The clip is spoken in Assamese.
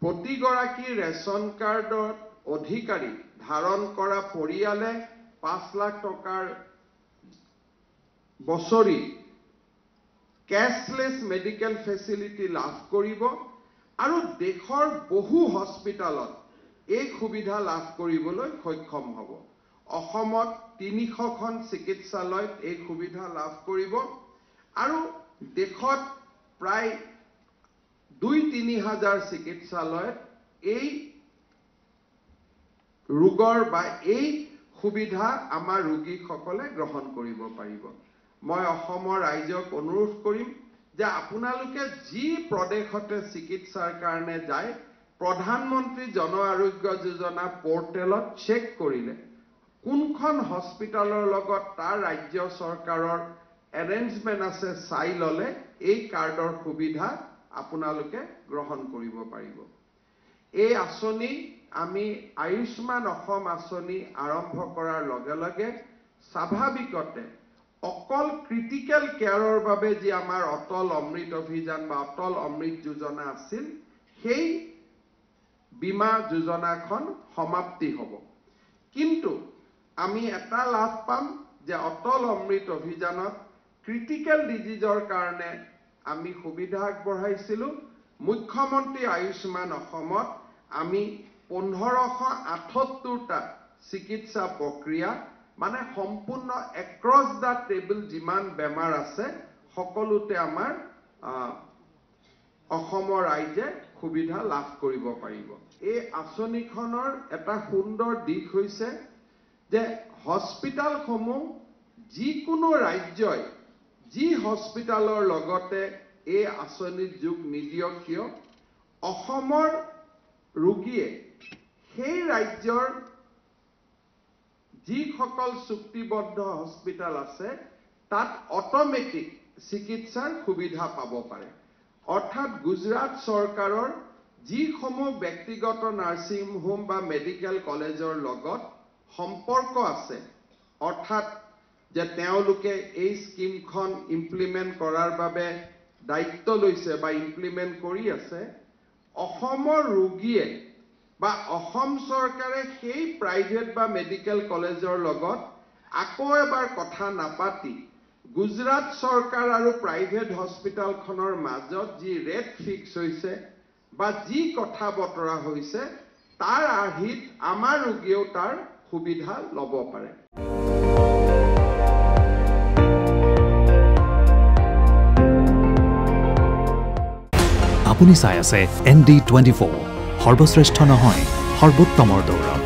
প্ৰতিগৰাকী ৰেচন কাৰ্ডৰ অধিকাৰী ধাৰণ কৰা পৰিয়ালে 5 লাখ টকাৰ বছৰি কেশলেছ মেডিকেল ফেচিলিটি লাভ কৰিব আৰু দেশৰ বহু হস্পিটালত এই সুবিধা লাভ কৰিবলৈ সক্ষম হ'ব। অসমত 300খন চিকিৎসালয়ত এই সুবিধা লাভ কৰিব আৰু দেশত প্ৰায় 2-3 হাজাৰ চিকিৎসালয়ত এই ৰোগৰ বা এই সুবিধা আমাৰ ৰোগীসকলে গ্ৰহণ কৰিব পাৰিব। মই অসমৰ ৰাইজক অনুৰোধ কৰিম যে আপোনালোকে যি প্ৰদেশতে চিকিৎসাৰ কাৰণে যায় প্ৰধানমন্ত্ৰী জন আৰোগ্য যোজনা পৰ্টেলত চেক কৰিলে কোনখন হস্পিটালৰ লগত তাৰ ৰাজ্য চৰকাৰৰ এৰেঞ্জমেণ্ট আছে চাই ললে এই কাৰ্ডৰ সুবিধা আপোনালোকে গ্ৰহণ কৰিব পাৰিব। এই আঁচনি আমি আয়ুষ্মান অসম আঁচনি আৰম্ভ কৰাৰ লগে লগে স্বাভাৱিকতে অকল ক্ৰিটিকেল কেয়াৰৰ বাবে যি আমাৰ অটল অমৃত অভিযান বা অটল অমৃত যোজনা আছিল সেই বীমা যোজনাখন সমাপ্তি হ'ব। কিন্তু আমি এটা লাভ পাম যে অটল অমৃত অভিযানত ক্ৰিটিকেল ডিজিজৰ কাৰণে আমি সুবিধা আগবঢ়াইছিলোঁ। মুখ্যমন্ত্ৰী আয়ুষ্মান অসমত আমি 1578টা চিকিৎসা প্ৰক্ৰিয়া মানে সম্পূৰ্ণ এক্ৰছ দা টেবল যিমান বেমাৰ আছে সকলোতে আমাৰ অসমৰ ৰাইজে সুবিধা লাভ কৰিব পাৰিব। এই আঁচনিখনৰ এটা সুন্দৰ দিশ হৈছে যে হস্পিটালসমূহ যিকোনো ৰাজ্যই যি হস্পিটালৰ লগতে এই আঁচনিত যোগ নিদিয়ক কিয় অসমৰ ৰোগীয়ে সেই ৰাজ্যৰ যিসকল চুক্তিবদ্ধ হস্পিটাল আছে তাত অটোমেটিক চিকিৎসাৰ সুবিধা পাব পাৰে। অৰ্থাৎ গুজৰাট চৰকাৰৰ যিসমূহ ব্যক্তিগত নাৰ্ছিং হোম বা মেডিকেল কলেজৰ লগত সম্পৰ্ক আছে অৰ্থাৎ যে তেওঁলোকে এই স্কিমখন ইমপ্লিমেণ্ট কৰাৰ বাবে দায়িত্ব লৈছে বা ইমপ্লিমেণ্ট কৰি আছে অসমৰ ৰোগীয়ে বা অসম চৰকাৰে সেই প্ৰাইভেট বা মেডিকেল কলেজৰ লগত আকৌ এবাৰ কথা নাপাতি গুজৰাট চৰকাৰ আৰু প্ৰাইভেট হস্পিটালখনৰ মাজত যি ৰেট ফিক্স হৈছে বা যি কথা বতৰা হৈছে তাৰ আৰ্হিত আমাৰ ৰোগীয়েও তাৰ সুবিধা ল'ব পাৰে। আপুনি চাই আছে ND24 সৰ্বশ্ৰেষ্ঠ নহয় সৰ্বোত্তমৰ দৌৰত।